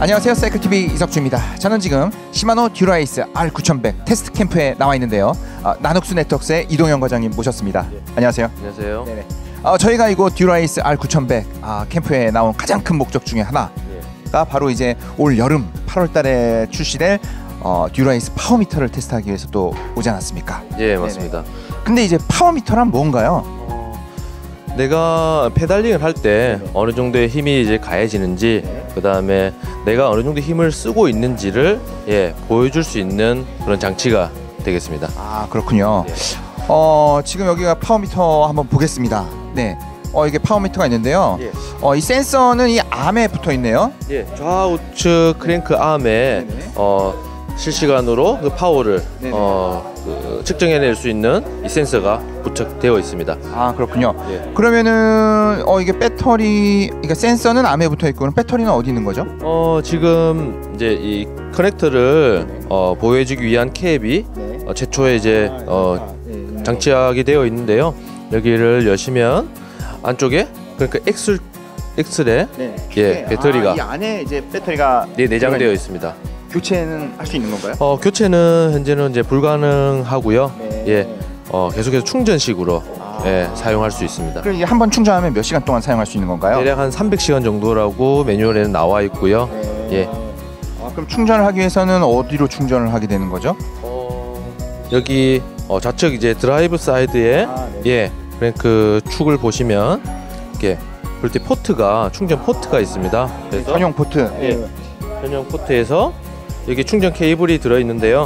안녕하세요, 사이클TV 이석주입니다. 저는 지금 시마노 듀라이스 R9100 테스트 캠프에 나와 있는데요. 나눅스 네트워크의 이동현 과장님 모셨습니다. 안녕하세요. 안녕하세요. 네네. 저희가 이곳 듀라이스 R9100 캠프에 나온 가장 큰 목적 중에 하나가 바로 이제 올 여름 8월달에 출시될 듀라이스 파워미터를 테스트하기 위해서 또 오지 않았습니까? 예, 맞습니다. 네네. 근데 이제 파워미터란 뭔가요? 내가 페달링을 할 때 어느 정도의 힘이 이제 가해지는지, 그 다음에 내가 어느 정도 힘을 쓰고 있는지를 보여줄 수 있는 그런 장치가 되겠습니다. 아, 그렇군요. 예. 지금 여기가 파워미터 한번 보겠습니다. 네. 이게 파워미터가 있는데요. 예. 이 센서는 이 암에 붙어 있네요. 예, 좌우측 크랭크 암에 실시간으로 그 파워를 측정해낼 수 있는 이 센서가 부착되어 있습니다. 아, 그렇군요. 예. 그러면은 이게 배터리, 그러니까 센서는 암에 붙어 있고, 그럼 배터리는 어디 있는 거죠? 지금 이제 이 커넥터를 보여주기 위한 캡이 최초에 이제 장착이 되어 있는데요. 여기를 여시면 안쪽에 그러니까 엑스레 배터리가 이 안에 이제 배터리가 내장되어 있습니다. 교체는 할 수 있는 건가요? 교체는 현재는 이제 불가능하고요. 계속해서 충전식으로 사용할 수 있습니다. 그럼 이게 한번 충전하면 몇 시간 동안 사용할 수 있는 건가요? 대략 한 300시간 정도라고 매뉴얼에는 나와 있고요. 그럼 충전을 하기 위해서는 어디로 충전을 하게 되는 거죠? 여기 좌측 이제 드라이브 사이드에 그 축을 보시면 이렇게 볼때 포트가 충전 포트가 있습니다. 그래서 전용 포트. 전용 포트에서 여기 충전 케이블이 들어 있는데요.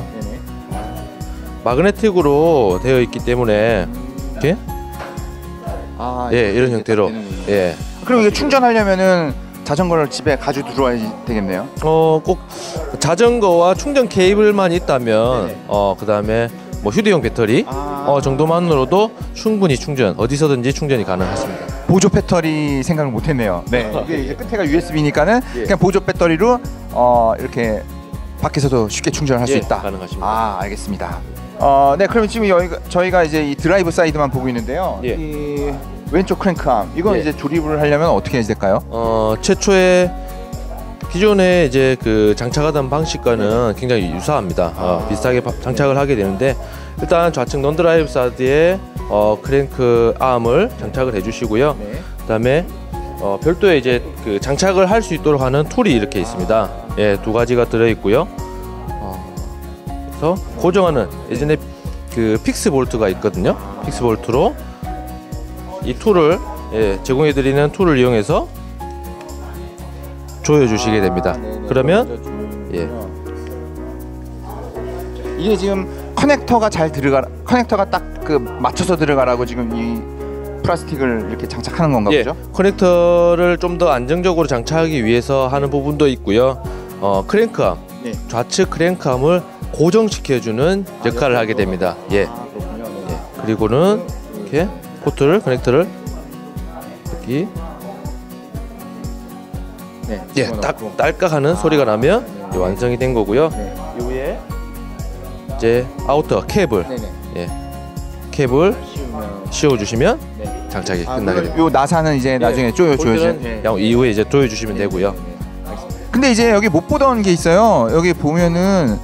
마그네틱으로 되어 있기 때문에 이렇게 이런 형태로 그럼 이게 충전하려면은 자전거를 집에 가지고 들어와야 되겠네요. 꼭 자전거와 충전 케이블만 있다면 그 다음에 뭐 휴대용 배터리 정도만으로도 충분히 어디서든지 충전이 가능하십니다. 보조 배터리 생각을 못했네요. 이게 이제 끝에가 USB니까는 그냥 보조 배터리로 이렇게 밖에서도 쉽게 충전할 수 있다. 가능하십니다. 알겠습니다. 네, 그러면 지금 저희가 이제 이 드라이브 사이드만 보고 있는데요. 이 왼쪽 크랭크암 이건 이제 조립을 하려면 어떻게 해야 될까요? 최초에 기존에 이제 그 장착하던 방식과는 굉장히 유사합니다. 비슷하게 장착을 하게 되는데, 일단 좌측 non-드라이브 사이드에 크랭크 암을 장착을 해주시고요. 그다음에 별도의 이제 그 장착을 할 수 있도록 하는 툴이 이렇게 있습니다. 두 가지가 들어 있고요. 그래서 고정하는 예전에 그 픽스 볼트가 있거든요. 픽스 볼트로 이 툴을 제공해드리는 툴을 이용해서 조여주시게 됩니다. 그러면 이게 지금 커넥터가 딱 그 맞춰서 들어가라고 지금 이 플라스틱을 이렇게 장착하는 건가 보죠? 커넥터를 좀 더 안정적으로 장착하기 위해서 하는 부분도 있고요. 크랭크암, 좌측 크랭크암을 고정시켜주는 역할을 하게 됩니다. 그리고는 이렇게 커넥터를 여기 딱 딸깍하는 소리가 나면 완성이 된 거고요. 이 위에 이제 아우터 캡을 씌워주시면 장착이 끝나게 됩니다. 요 나사는 이제 나중에 조여줘야지. 이후에 이제 조여주시면 되고요. 근데 이제 여기 못 보던 게 있어요. 여기 보면은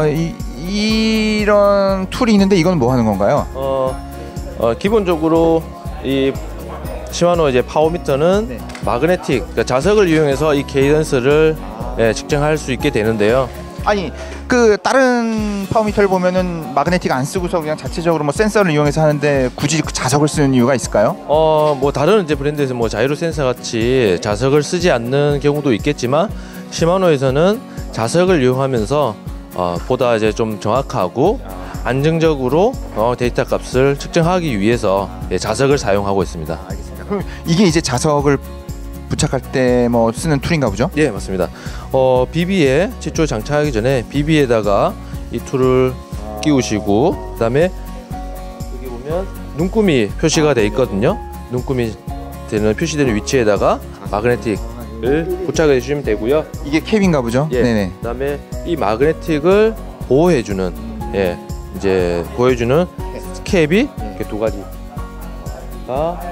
이런 툴이 있는데 이건 뭐 하는 건가요? 기본적으로 이 시마노 이제 파워미터는 마그네틱, 그러니까 자석을 이용해서 이 케이던스를 측정할 수 있게 되는데요. 아니, 그 다른 파워미터를 보면은 마그네틱 안 쓰고서 그냥 자체적으로 뭐 센서를 이용해서 하는데 굳이 그 자석을 쓰는 이유가 있을까요? 뭐 다른 이제 브랜드에서 뭐 자이로 센서 같이 자석을 쓰지 않는 경우도 있겠지만, 시마노에서는 자석을 이용하면서 보다 이제 좀 정확하고 안정적으로 데이터 값을 측정하기 위해서 자석을 사용하고 있습니다. 알겠습니다. 그럼 이게 이제 자석을 부착할 때 뭐 쓰는 툴인가 보죠? 예, 맞습니다. 비비에 최초 장착하기 전에 비비에다가 이 툴을 끼우시고, 그다음에 여기 보면 눈금이 표시가 돼 있거든요. 눈금이 표시되는 위치에다가 마그네틱을 부착해 주시면 되고요. 이게 캡인가 보죠? 네네. 그다음에 이 마그네틱을 보호해주는 이제 보여주는 캡이 이렇게 두 가지가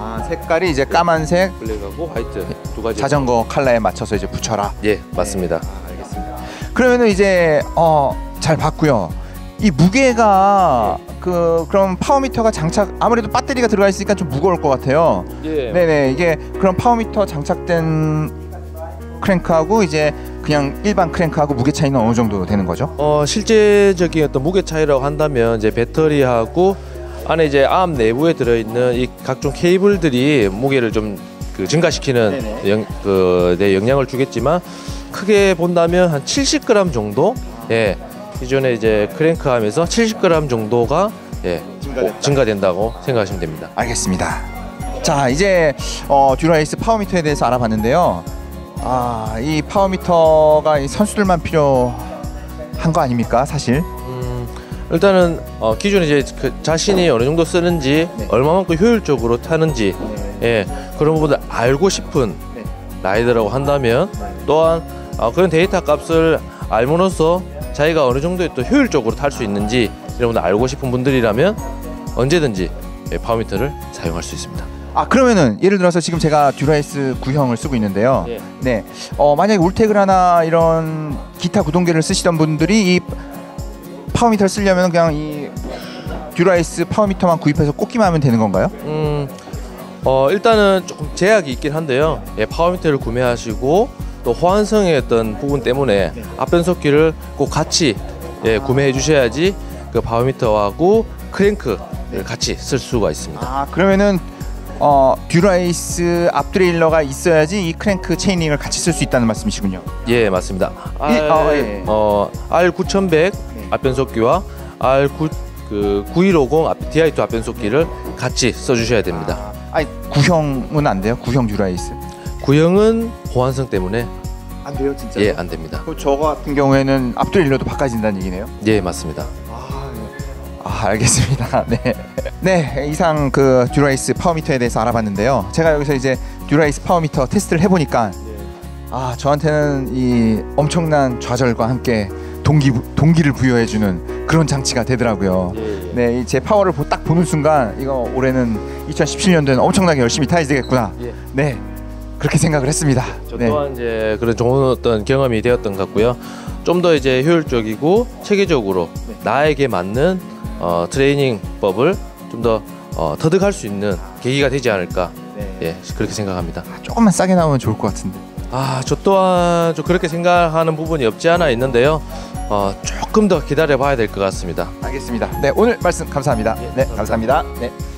아, 색깔이 이제 까만색, 블랙하고 화이트 두 가지. 자전거 컬러에 맞춰서 이제 붙여라. 예, 맞습니다. 알겠습니다. 그러면은 이제 잘 봤고요. 이 무게가 그럼 파워미터가 장착, 아무래도 배터리가 들어가 있으니까 좀 무거울 것 같아요. 예. 네네, 이게 그럼 파워미터 장착된 크랭크하고 이제 그냥 일반 크랭크하고 무게 차이는 어느 정도 되는 거죠? 실제적인 어떤 무게 차이라고 한다면 이제 배터리하고 안에 이제 암 내부에 들어 있는 이 각종 케이블들이 무게를 좀 증가시키는 내 영향을 주겠지만, 크게 본다면 한 70g 정도, 예, 기존에 이제 크랭크하면서 70g 정도가 증가된다고 생각하시면 됩니다. 알겠습니다. 자, 이제 듀라이스 파워미터에 대해서 알아봤는데요. 이 파워미터가 이 선수들만 필요한 거 아닙니까, 사실? 일단은 기존에 이제 자신이 어느 정도 쓰는지, 얼마만큼 효율적으로 타는지, 예, 그런 부분을 알고 싶은 라이더라고 한다면, 또한 그런 데이터 값을 알므로써 자기가 어느 정도의 또 효율적으로 탈 수 있는지 이런 걸 알고 싶은 분들이라면 언제든지 파워미터를 사용할 수 있습니다. 그러면은 예를 들어서 지금 제가 듀라이스 9형을 쓰고 있는데요. 네. 만약에 울테그라나 이런 기타 구동계를 쓰시던 분들이 이 파워미터를 쓰려면 그냥 이 듀라이스 파워미터만 구입해서 꽂기만 하면 되는 건가요? 일단은 조금 제약이 있긴 한데요. 예, 파워미터를 구매하시고 또 호환성의 어떤 부분 때문에 앞변속기를 꼭 같이 구매해 주셔야지 그 파워미터하고 크랭크를 같이 쓸 수가 있습니다. 그러면은 듀라이스 앞드레일러가 있어야지 이 크랭크 체이닝을 같이 쓸 수 있다는 말씀이시군요. 예, 맞습니다. R9100 앞변속기와 R9150 DI2 앞변속기를 같이 써주셔야 됩니다. 구형은 안 돼요? 구형 듀라이스? 구형은 호환성 때문에 안 돼요, 진짜? 예, 안 됩니다. 저 같은 경우에는 앞드레일러도 바꿔진다는 얘기네요? 예, 맞습니다. 알겠습니다. 네, 이상 그 듀라이스 파워미터에 대해서 알아봤는데요. 제가 여기서 이제 듀라이스 파워미터 테스트를 해보니까 저한테는 이 엄청난 좌절과 함께 동기를 부여해주는 그런 장치가 되더라고요. 네, 제 파워를 딱 보는 순간 이거 올해는 2017년도에는 엄청나게 열심히 타야 되겠구나. 네, 그렇게 생각을 했습니다. 저 또한 이제 그런 좋은 어떤 경험이 되었던 것 같고요. 좀 더 이제 효율적이고 체계적으로 나에게 맞는 트레이닝법을 좀 더 터득할 수 있는 계기가 되지 않을까. 예, 그렇게 생각합니다. 조금만 싸게 나오면 좋을 것 같은데. 저 또한 좀 그렇게 생각하는 부분이 없지 않아 있는데요. 조금 더 기다려 봐야 될 것 같습니다. 알겠습니다. 네, 오늘 말씀 감사합니다. 네, 감사합니다. 네.